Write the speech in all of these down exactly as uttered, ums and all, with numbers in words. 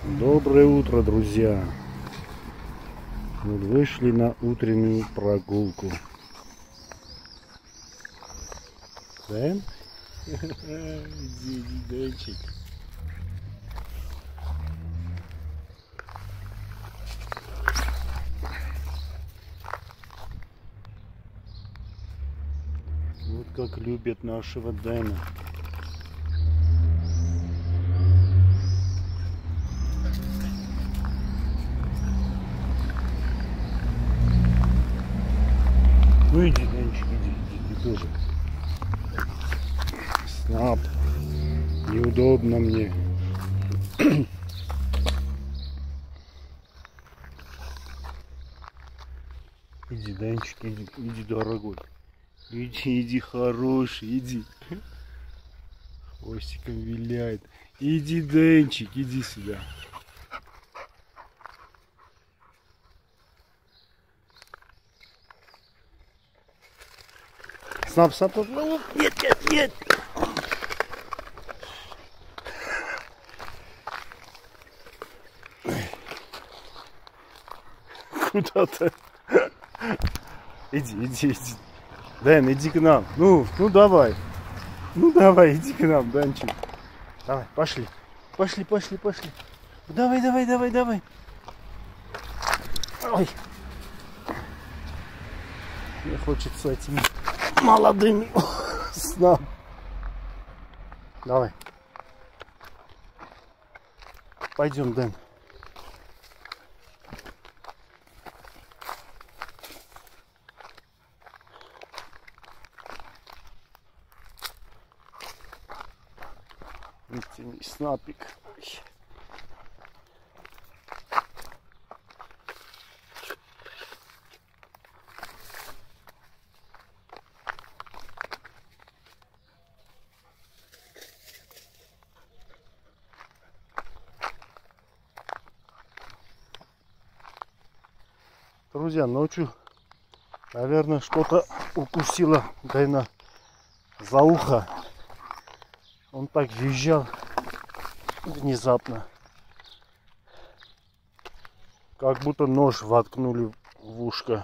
Доброе утро, друзья! Мы вышли на утреннюю прогулку. Да? Дедочек. Вот как любят нашего Дэна. Ну иди, Денчик, иди, иди, ты тоже. Снап. Неудобно мне. Иди, Денчик, иди, иди, дорогой. Иди, иди, хороший, иди. Хвостиком виляет. Иди, Денчик, иди сюда. Снап, снап, снап. Нет, нет, нет. Куда-то. Иди, иди, иди. Дэн, иди к нам. Ну, ну давай. Ну давай, иди к нам, Данчик. Давай, пошли. Пошли, пошли, пошли. Давай, давай, давай, давай. Ой. Мне хочется этими молодыми снап. Давай. Пойдем, Дэн. Вытяни снапик. Друзья, ночью, наверное, что-то укусило Дэна за ухо. Он так визжал внезапно, как будто нож воткнули в ушко.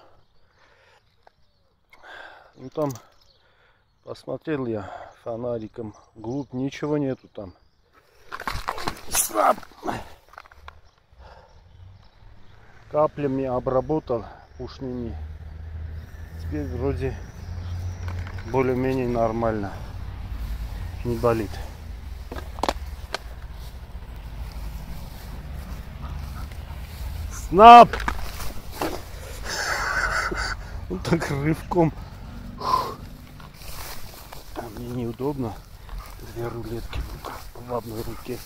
Ну там посмотрел я фонариком вглубь, ничего нету там. Снап! Каплями обработал ушными. Теперь вроде более-менее нормально. Не болит. Снап! Он так рывком. А мне неудобно. Две рулетки в одной руке.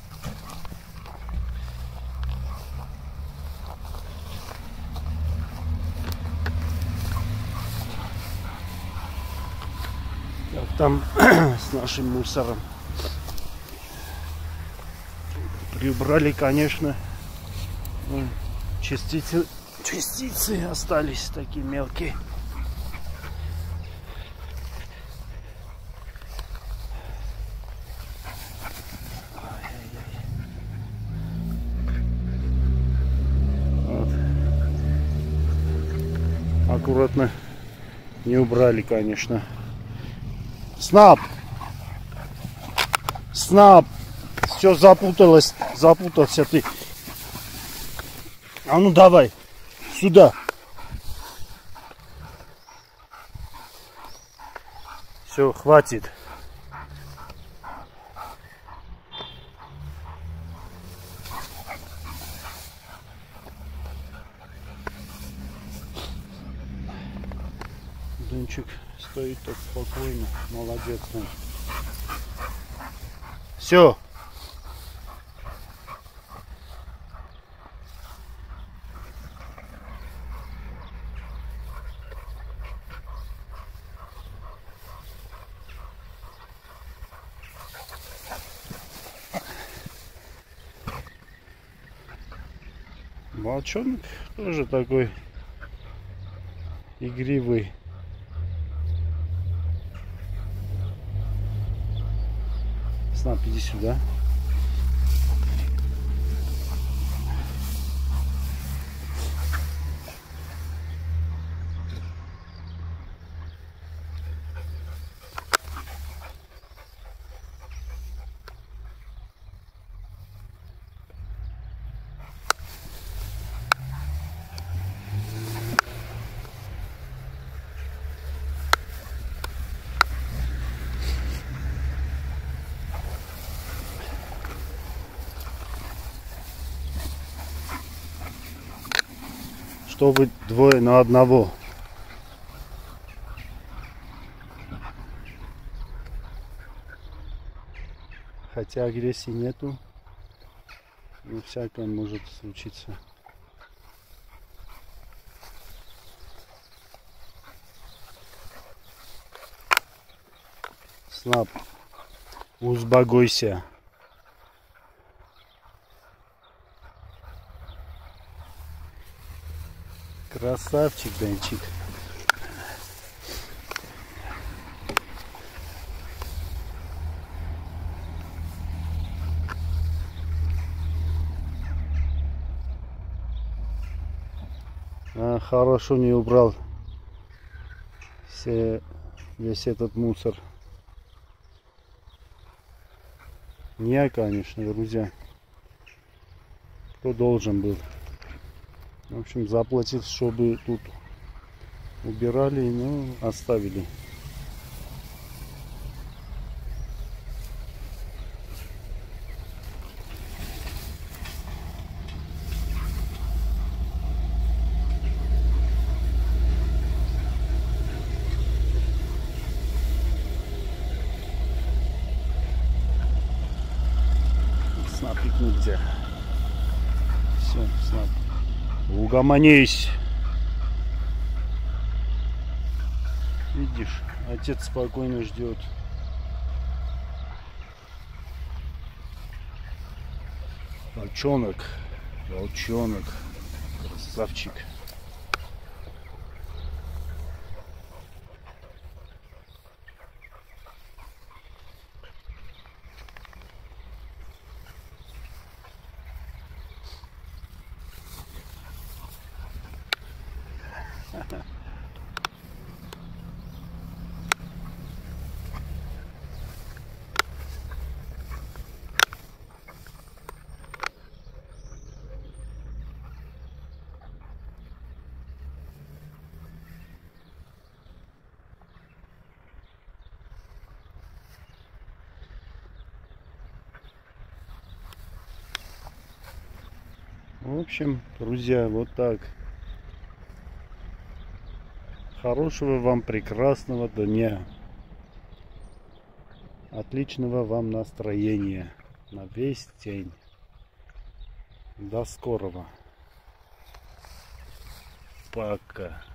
Там с нашим мусором прибрали, конечно, частицы, частицы остались такие мелкие. Вот. Аккуратно не убрали, конечно. Снап! Снап! Все запуталось, запутался ты. А ну давай, сюда. Все, хватит. Дунчик стоит так спокойно, молодец. Все. Волчонок тоже такой игривый. Снап, иди сюда. что вы двое на одного. Хотя агрессии нету, но всякое может случиться. Снап, успокойся. Красавчик, Денчик. А, хорошо не убрал все, весь этот мусор. Не я, конечно, друзья. Кто должен был. В общем, заплатил, чтобы тут убирали, но оставили. Снапить нельзя. Все, снап. Угомонись. Видишь, отец спокойно ждет. Волчонок, волчонок, красавчик. В общем, друзья, вот так. Хорошего вам прекрасного дня. Отличного вам настроения на весь день. До скорого. Пока.